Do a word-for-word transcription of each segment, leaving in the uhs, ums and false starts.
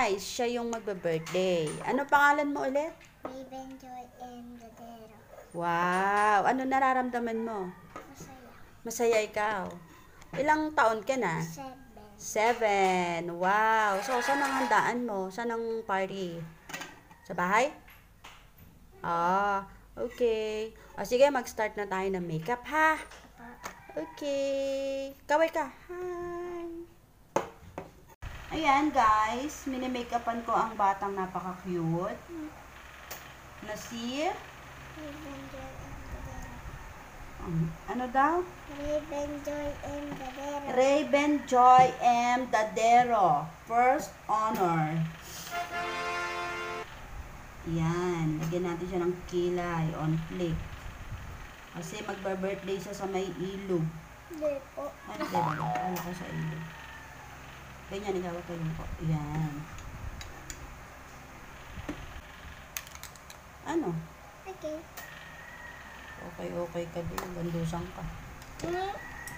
guys, siya yung magbe-birthday. Ano pangalan mo ulit? Raven Joy M. Dadero. Wow! Ano nararamdaman mo? Masaya. Masaya ikaw. Ilang taon ka na? Seven. Seven. Wow! So, saan ang handaan mo? Saan ang party? Sa bahay? Ah, okay. O sige, mag-start na tayo ng makeup, ha? Okay. Kaway ka. Hi! Ayan, guys. Mini-makeupan ko ang batang napaka-cute. Na si... Raven Joy M. Dadero. Um, ano daw? Raven Joy M. Dadero. Raven Joy M. Dadero. First honor. Yan. Lagyan natin siya ng kilay on flick. Kasi magba-birthday siya sa may ilog. Hindi po. Ano ba? Wala ko sa ilog. Ganyan, ikaw kayo po. Yan. Ano? Okay. Okay, okay ka din. Gandusan ka. Hmm?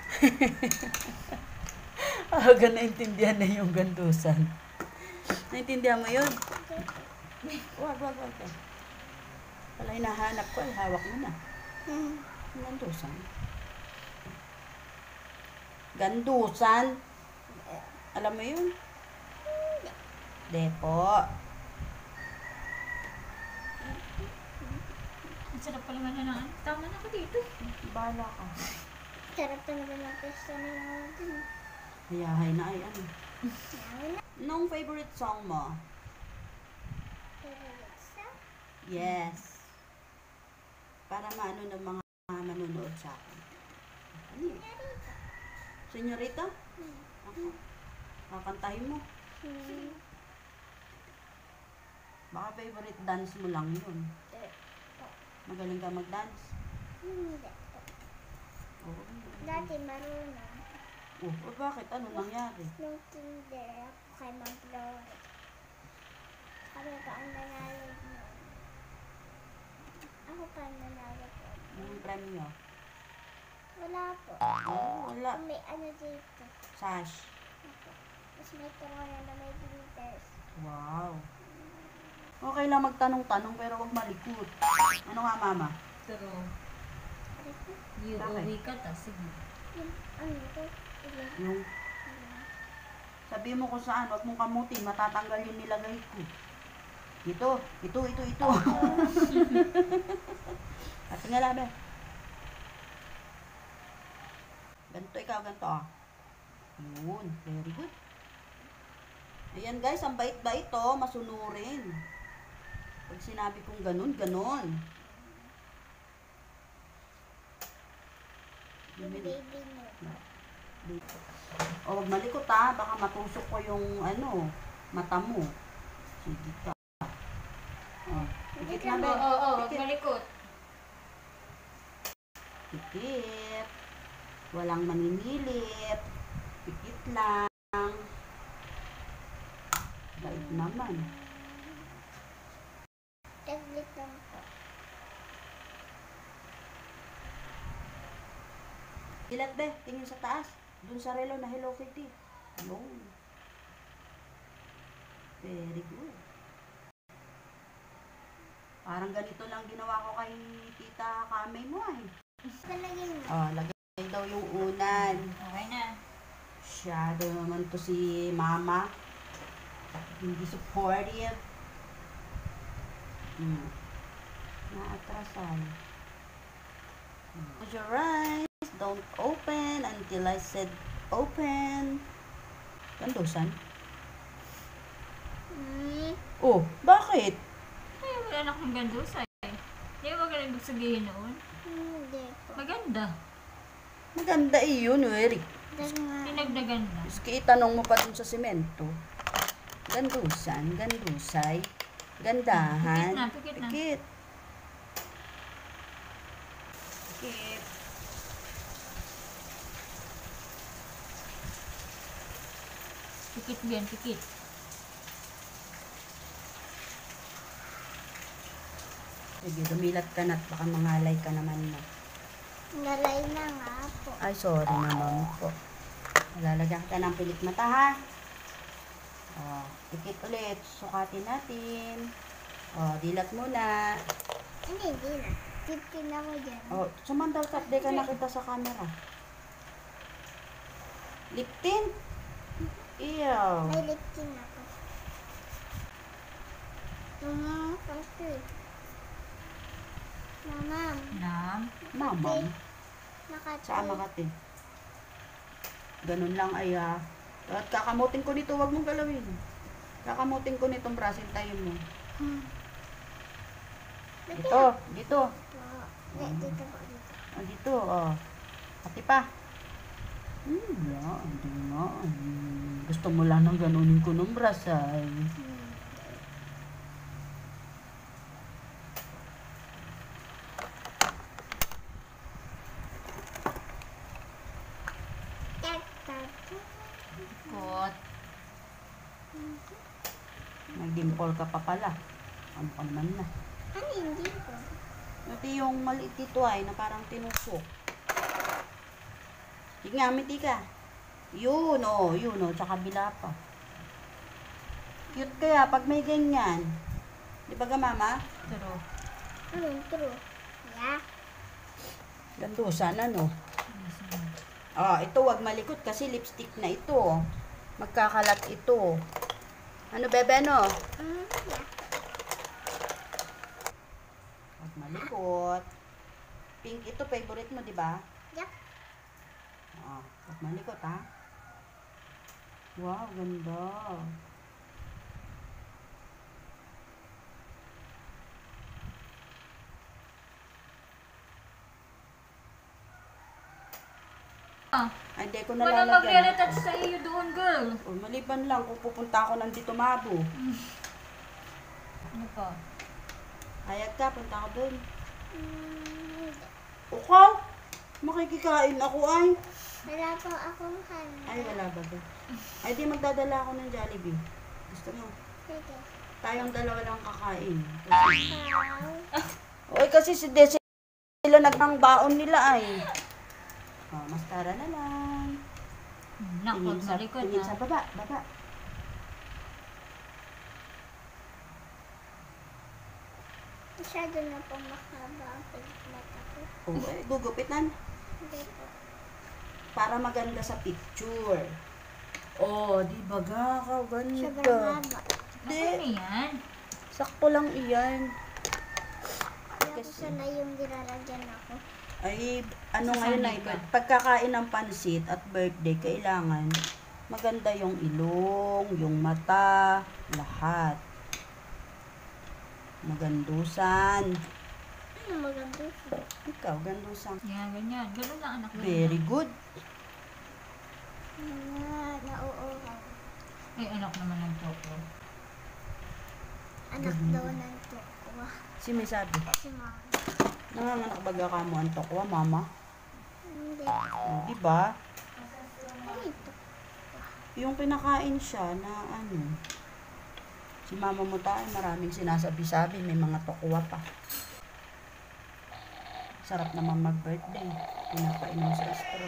Aga naintindihan na yung gandusan. Naintindihan mo yun? Wag, wag, wag. Wala hinahanap ko. Ay, hawak mo na. Hmm. Gandusan. Gandusan? Alam mo yun? Depo. Ang sarap pa naman na naman. Tama na ako dito. Bala ka. Sarap talaga ng pesta na natin. Hayahay na ay ano. Yaman na. Anong favorite song mo? Favorite song? Yes. Para maano ng mga manonood sa akin. Ano yun? Senyorita? Hmm. Ako. Kakantahin mo. Hmm. Baka favorite dance mo lang yun. Hindi po. Magaling ka mag-dance. Hindi po. Oo. Dati marunong. Oh, oh, bakit? Ano nangyari? Nung kinder ako kay Ma'am Flores. Sabi ko ang nanalo nun. Ako pa ang nanalo po. Yung premyo? Wala po. Oh, wala. May ano dito. Sash. Ako. Tapos may tungo na may glitters. Wow. Okay lang magtanong-tanong pero wag malikot. Ano nga, mama? Pero, Ano po? uuwi ka ta. Sige. Yung ano po? Ilan? Yung sabi mo kung saan, wag mong kamutin, matatanggal yung nilagay ko. Ito, ito, ito, ito. At nga labi. Ganito ikaw, ganito ah. Yun, very good. Ayan guys, ang bait-bait to, masunurin. Pag sinabi kong ganun, ganun. Yung baby mo. Dito. O, wag malikot ha, baka matusok ko yung ano, mata mo. Sige ka. O, pikit na Oo, ba? oo, oo. Huwag Pikit. malikot. Pikit. Walang maninilip. Pikit lang. Bait naman. Taglit lang po. Ilat be, tingin sa taas. Dun sa relo na Hello Kitty. Yun. Very good. Parang ganito lang ginawa ko kay Tita Kamay mo ay. Palagay mo. Oh, lagay daw yung unan. Okay na. Shadow naman to si Mama. Hindi supportive. Hmm. Naatrasan. Hmm. Close your eyes. Don't open until I said open. Gandusan? Hmm. Oh, bakit? Ay, wala na akong gandusa eh. Di ba ka ibig sabihin noon? Hindi po. Maganda. Maganda iyon, Eric. Dahil nga. Pinagdaganda. Maski itanong mo pa dun sa simento. Gandusan, gandusay, gandahan. Pikit na, pikit na. Pikit. Pikit. Pikit yan, pikit. Sige, dumilat ka na at baka mangalay ka naman na. Nalay na nga po. Ay, sorry naman po. Lalagyan ka ng pilik mata, ha? Oh, tikit ulit. Sukatin natin. Oh, dilat muna. Hindi, hindi na. fifteen ako dyan. Oh, sumandal ka. Di ka nakita sa camera. Lip tint. Ew. May liptin ako. Mama, kasi. Mama, Nam. Mamam. nakati. Saan makati? Ganun lang ay ah. At kakamutin ko nito. Huwag mong galawin. Kakamutin ko nitong brasin tayo mo. Hmm. Dito. Dito. Oo. Hindi, dito po, dito. Ah, dito. Oh. Pati pa. Hmm, yeah, hindi nga. Hmm, gusto mo lang nang ganunin ko ng brasay. Hmm. Tak, tak, tak. Kot. Nag-dimple ka pa pala. Ano ka naman na. Ano hindi ko? Ito yung maliit dito ay na parang tinusok. Sige nga, miti ka. Yun o, oh, yun o, oh, tsaka bila pa. Cute kaya pag may ganyan. Di ba ka mama? True. Ano, true. Yeah. Gandusan ano. Ah, ito wag malikot kasi lipstick na ito. Magkakalat ito. Ano bebe no? Mm, yeah. Wag malikot. Pink ito favorite mo, di ba? Yup. Ah, wag malikot ha. Wow, ganda. Ah, Ay, hindi ko na wala lalagyan. magre-retouch sa iyo doon, girl. O, maliban lang kung pupunta ako ng dito Mabo. Ano pa? Hayag ka, punta ako doon. Mm, Ukaw! Makikikain ako ay. wala po akong handa. Ay, wala ba ba? Ay, di magdadala ako ng Jollibee. Gusto mo? Sige. Tayong dalawa lang kakain. Kasi, Wow. oy, kasi si Desi sila nagpang baon nila ay. Oh, mascara na lang. Nak, Tingin huwag sa, malikot tingin ha. sa baba, baba. Masyado na po mahaba ang pagmata ko. Oh, eh, gugupitan. Hindi po. Para maganda sa picture. Oh, di ba ga? Sobrang Ganda. haba. Di, Ano na yan? sakto lang iyan. Tapos na yung dinalagyan ako. Ay, ano Sa ngayon sanay ay, ka. pagkakain ng pansit at birthday, kailangan maganda yung ilong, yung mata, lahat. Magandusan. Ano maganda siya? Ikaw, gandusan. Yan, ganyan. Ganun lang, anak. ganun Very lang. good. Ah, nauuhaw. Ay, anak naman ng toko. Anak daw ng tukwa. Si may sabi, Si mama. nanganganak baga ka mo ang tokwa, mama. Hindi. O, di ba? Ano ito? Yung pinakain siya na ano, si mama mo tayo, maraming sinasabi-sabi, may mga tokwa pa. Sarap naman mag-birthday. Pinapainom sa straw.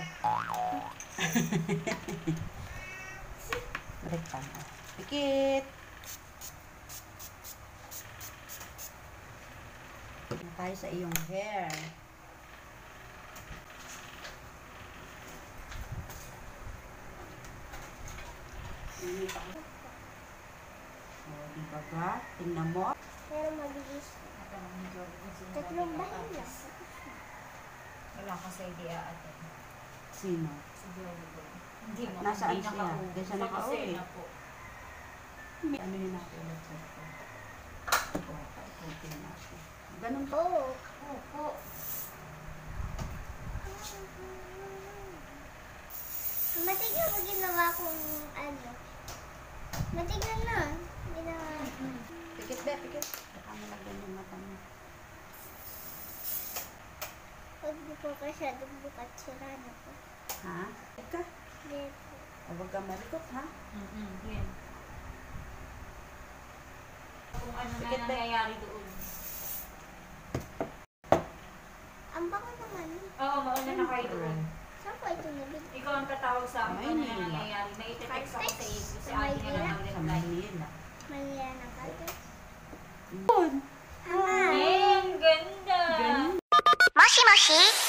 Balik pa. Pikit! Na tayo sa iyong hair. O, di ba ba? Tingnan mo. Pero mabilis. Tatlong bahay lang. Wala ka sa idea atin. Sino? Si Jolie ko. Hindi mo. Nasaan hindi siya? nakauwi. Hindi siya Sa nakauwi. kusina po. Ano yun natin ulit sa ito? Ito, ikutin natin. Ganun po. Oo. Opo. Matignan mo ginawa kong ano. Matignan na. Ginawa ko. Pikit be, pikit. Baka malagyan yung mata mo. Huwag mo po masyadong bukat sila na po. Ha? Ika? Hindi po. O, huwag ka marikot, ha? Mm-mm. Yan. Kung ano na Pikit be. nangyayari doon. Ang bango naman. Oo, mauna na kayo doon. Saan po ito nabig. Ikaw ang tatawag sa akin kung ano Maynila. nangyayari. May iti-text ako sa iyo. Si Sa ate na lang Maynila. Sa mag-reply. Manila. Manila na kayo. Yun. Ama. Eh, ang ganda! Ganun. もしもし